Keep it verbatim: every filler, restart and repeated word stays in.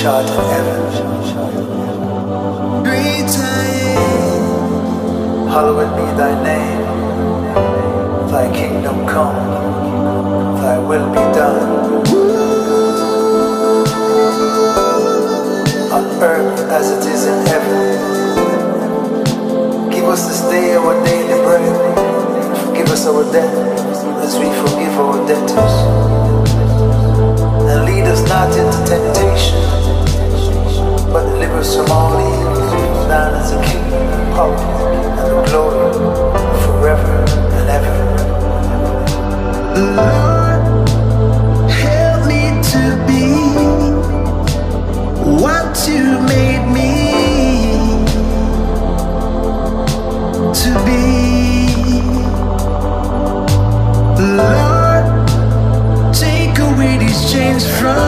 which art in heaven. Great I am. Hallowed be thy name. Thy kingdom come, thy will be done, on earth as it is in heaven. Give us this day our daily bread. Forgive us our debt, as we forgive our debtors. And lead us not into temptation, but deliver us from all evil. Thine is the kingdom, the power, and the glory, forever and ever. Lord, help me to be what you made me to be. Lord, take away these chains from